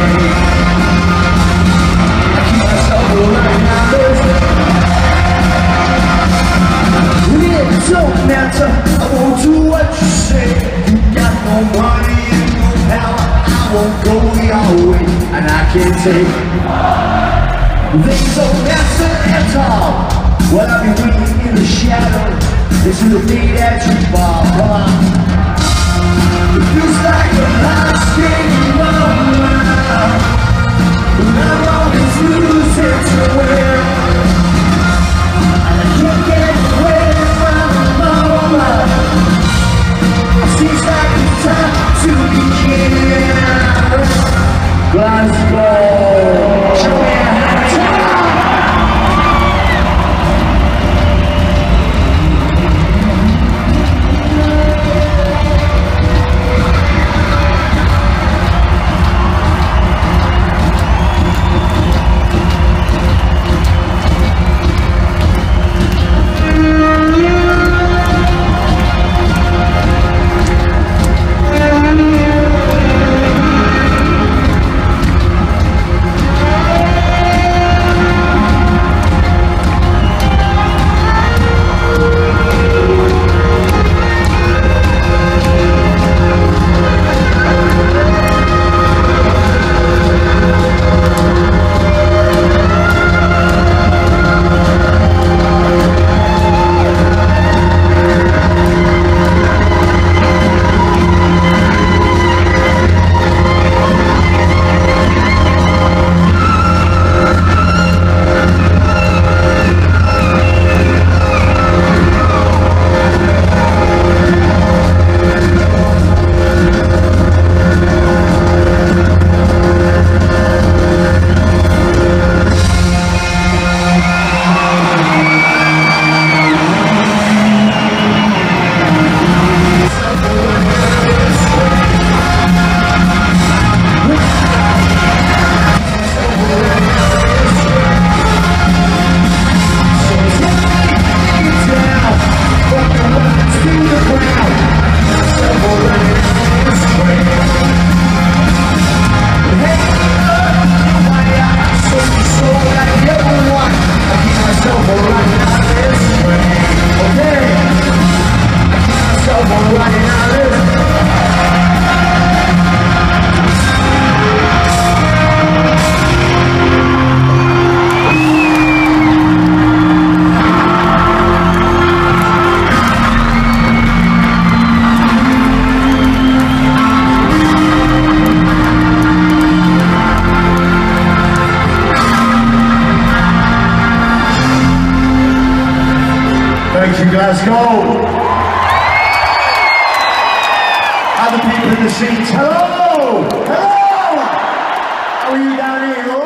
Don't matter, I won't do what you say. You got no money and no power, I won't go your way, and I can't take. Things don't matter at all. What I've been waiting in the shadow is to the day that you fall. Come on. It feels like a last game around, and I'm always losing to win. And I can't get away from the moment. It seems like it's time to begin. Glasgow, show me how to. Thank you, Glasgow. Other people in the seats, hello! Hello! How are you down here?